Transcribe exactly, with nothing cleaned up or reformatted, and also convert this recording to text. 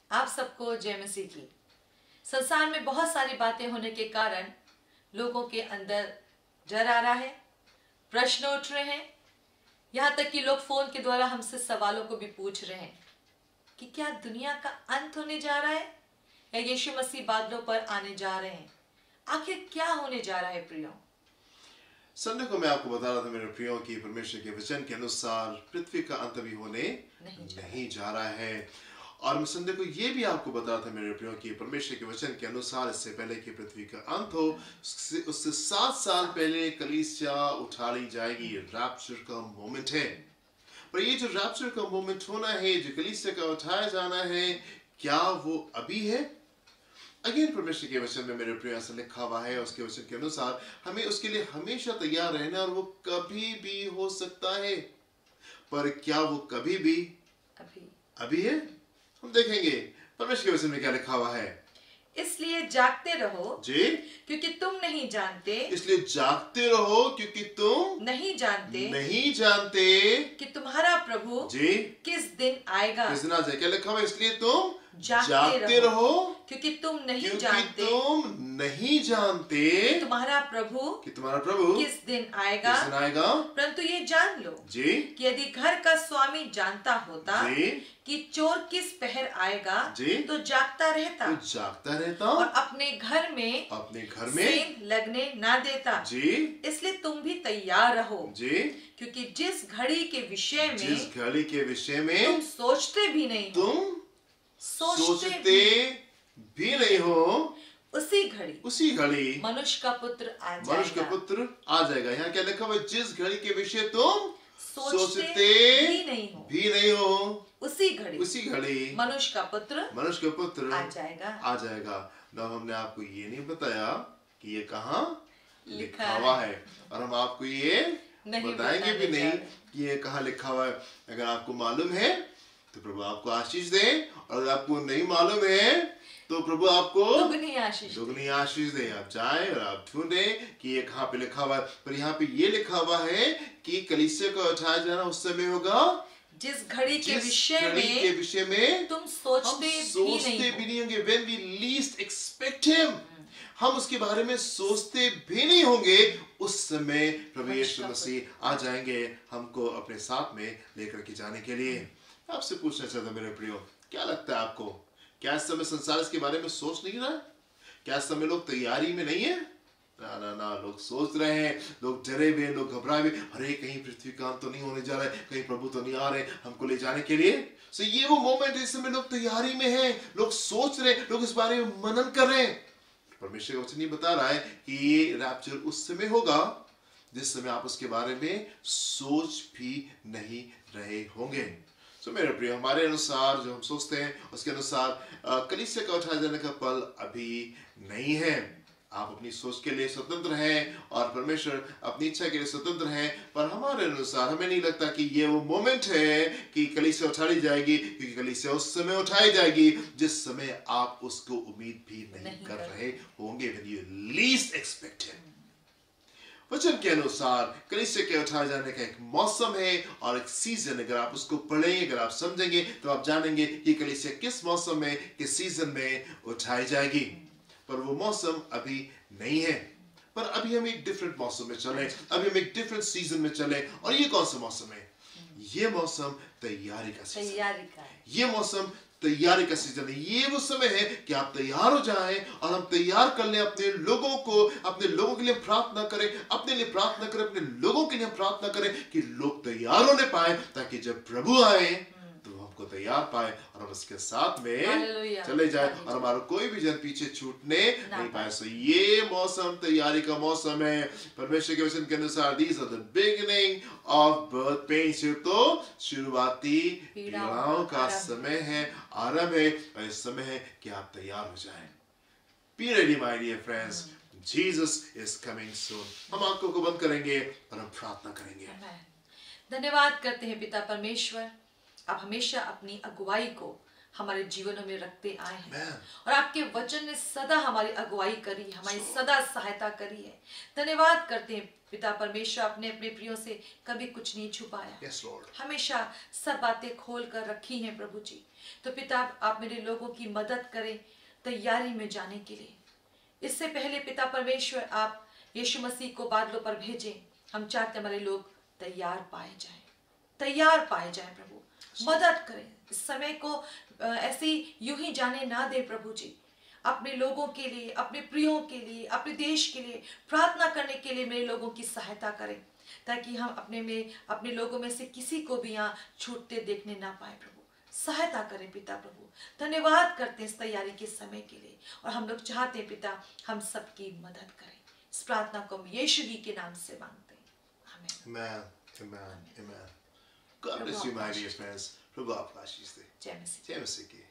आप सबको जय मसीह की। संसार में बहुत सारी बातें होने के कारण लोगों के अंदर डर आ रहा है, प्रश्न उठ रहे हैं, यहाँ तक कि लोग फोन के द्वारा हमसे सवालों को भी पूछ रहे हैं कि क्या दुनिया का अंत होने जा रहा है या यीशु मसीह बादलों पर आने जा रहे हैं। आखिर क्या होने जा रहा है प्रियो? संडे को मैं आपको बता रहा था मेरे प्रियो की परमेश्वर के वचन के अनुसार पृथ्वी का अंत भी होने नहीं जा, नहीं जा रहा है। और मैं संडे को ये भी आपको बता रहा था मेरे प्रियो की परमेश्वर के वचन के अनुसार इससे पहले कि पृथ्वी का अंत हो उससे, उससे सात साल पहले कलीसिया उठा ली जाएगी। रैप्चर का मोमेंट है। पर ये जो रैप्चर का मोमेंट होना है, जो कलीसिया का उठाया जाना है, क्या वो अभी है? अगेन परमेश्वर के वचन में मेरे प्रिय ऐसा लिखा हुआ है, उसके वचन के अनुसार हमें उसके लिए हमेशा तैयार रहना, और वो कभी भी हो सकता है। पर क्या वो कभी भी अभी अभी है? हम देखेंगे परमेश्वर के वचन में क्या लिखा हुआ है। इसलिए जागते रहो जी, क्योंकि तुम नहीं जानते इसलिए जागते रहो क्योंकि तुम नहीं जानते नहीं जानते कि तुम्हारा प्रभु जी किस दिन आएगा। किस दिन आ जाए? क्या लिखा हुआ है? इसलिए तुम जागते, जागते रहो, रहो क्योंकि तुम नहीं क्योंकि जानते तुम नहीं जानते तुम्हारा प्रभु कि तुम्हारा प्रभु किस दिन आएगा। किस दिन आएगा। परंतु ये जान लो जी कि यदि घर का स्वामी जानता होता जी कि चोर किस पहर आएगा जी तो जागता रहता तो जागता रहता और अपने घर में अपने घर में सेंध लगने ना देता। जी इसलिए तुम भी तैयार रहो, जी क्योंकि जिस घड़ी के विषय में जिस घड़ी के विषय में तुम सोचते भी नहीं हो, तुम सोचते, सोचते भी नहीं हो, उसी घड़ी उसी घड़ी मनुष्य का पुत्र आ जाएगा। मनुष्य का पुत्र आ जाएगा। यहाँ क्या लिखा हुआ है? जिस घड़ी के विषय तुम सोचते, सोचते भी नहीं हो, भी नहीं हो, उसी घड़ी उसी घड़ी मनुष्य का पुत्र मनुष्य का पुत्र आ जाएगा। आ जाएगा। ना हमने आपको ये नहीं बताया कि ये कहाँ लिखा लिखा हुआ है, और हम आपको ये नहीं बताएंगे भी बताने नहीं जा रहे। कि ये कहाँ लिखा हुआ है। अगर आपको मालूम है तो प्रभु आपको आशीष दे, और अगर आपको नहीं मालूम है तो प्रभु आपको दुगनी आशीष दे। दुगनी आशीष दे। आप जाएं और आप ढूंढें कि ये कहाँ पे लिखा हुआ है। पर यहाँ पे ये लिखा हुआ है कि कलीसिया को उठाया जाना उस समय होगा जिस घड़ी के जिस विषय घड़ी के में विषय में तुम हम सोचते भी सोचते नहीं भी हो। नहीं होंगे। When we least expect him, हम उसके बारे में सोचते भी नहीं होंगे, उस समय प्रभु यीशु मसीह आ जाएंगे हमको अपने साथ में लेकर के जाने के लिए। आपसे पूछना चाहता हूं मेरे प्रियो, क्या लगता है आपको? क्या इस समय संसार इसके बारे में सोच नहीं रहा है? क्या इस समय लोग तैयारी में नहीं है? ना ना ना, लोग सोच रहे हैं, लोग डरे हुए, लोग घबराए हुए। अरे कहीं पृथ्वी का अंत तो नहीं होने जा रहा है, कहीं प्रभु तो नहीं आ रहे हमको ले जाने के लिए। सो ये वो मोमेंट है, इस समय लोग तैयारी में हैं, लोग सोच रहे हैं, लोग इस बारे में मनन कर रहे हैं। परमेश्वर का वचन ये बता रहा है कि ये रैप्चर उस समय होगा जिस समय आप उसके बारे में सोच भी नहीं रहे होंगे। सो मेरे प्रिय, हमारे अनुसार जो हम सोचते हैं उसके अनुसार कलीसिया का उठाए जाने का पल अभी नहीं है। आप अपनी सोच के लिए स्वतंत्र हैं और परमेश्वर अपनी इच्छा के लिए स्वतंत्र हैं, पर हमारे अनुसार हमें नहीं लगता कि ये वो मोमेंट है कि कलीसिया उठाई जाएगी, क्योंकि कलीसिया उस समय उठाई जाएगी जिस समय आप उसको उम्मीद भी नहीं, नहीं कर रहे होंगे। When you least expect it. वचन के अनुसार कलीसिया के उठाए जाने का एक मौसम है और एक सीजन। अगर आप उसको पढ़ेंगे, अगर आप समझेंगे, तो आप जानेंगे कि कलीसिया किस मौसम में, किस सीजन में उठाई जाएगी। पर वो मौसम अभी नहीं है। पर अभी हम एक डिफरेंट मौसम में चले, अभी हम एक डिफरेंट सीजन में चले। और ये कौन सा मौसम है? ये मौसम तैयारी का सीजन। तैयारी का है। ये मौसम तैयारी का सीजन है। ये वो समय है कि आप तैयार हो जाएं और हम तैयार कर लें अपने लोगों को, अपने लोगों के लिए प्रार्थना करें, अपने लिए प्रार्थना करें, अपने लोगों के लिए प्रार्थना करें कि लोग तैयार होने पाए, ताकि जब प्रभु आए तो हमको तैयार पाए और हम उसके साथ में चले जाए और हमारा कोई भी जन पीछे छूटने नहीं पाए। सो ये मौसम तैयारी का मौसम है। परमेश्वर के वचन के अनुसार these are the beginning of birth pains। तो शुरुआती पीड़ाओं का समय है, आरंभ है, और इस समय है कि आप तैयार हो जाएं। Be ready my dear friends, Jesus is coming soon। हम आंखों को बंद करेंगे और हम प्रार्थना करेंगे। धन्यवाद करते हैं पिता परमेश्वर, आप हमेशा अपनी अगुवाई को हमारे जीवनों में रखते आए हैं Amen. और आपके वचन ने सदा हमारी अगुवाई करी, हमारी सदा सहायता करी है। धन्यवाद करते हैं पिता परमेश्वर, आपने अपने प्रियो से कभी कुछ नहीं छुपाया, Yes, Lord. हमेशा सब बातें खोल कर रखी हैं प्रभु जी। तो पिता आप मेरे लोगों की मदद करें तैयारी में जाने के लिए। इससे पहले पिता परमेश्वर आप यीशु मसीह को बादलों पर भेजें। हम चाहते हमारे लोग तैयार पाए जाएं, तैयार पाए जाएं प्रभु, मदद करें। इस समय को अ, ऐसे यूं ही जाने ना दे प्रभु जी। अपने लोगों के लिए, अपने प्रियों के लिए, अपने देश के लिए प्रार्थना करने के लिए मेरे लोगों की सहायता करें, ताकि हम अपने में अपने लोगों में से किसी को भी यहाँ छूटते देखने ना पाए प्रभु। सहायता करें पिता प्रभु। धन्यवाद करते हैं इस तैयारी के समय के लिए, और हम लोग चाहते हैं पिता हम सबकी मदद करें। इस प्रार्थना को हम यीशु ही के नाम से मांगते हैं, आमीन। Amen. Amen. Amen. God bless you, my dear friends. प्रभु आपका आशीष दे। जय मसीह। जय मसीह की।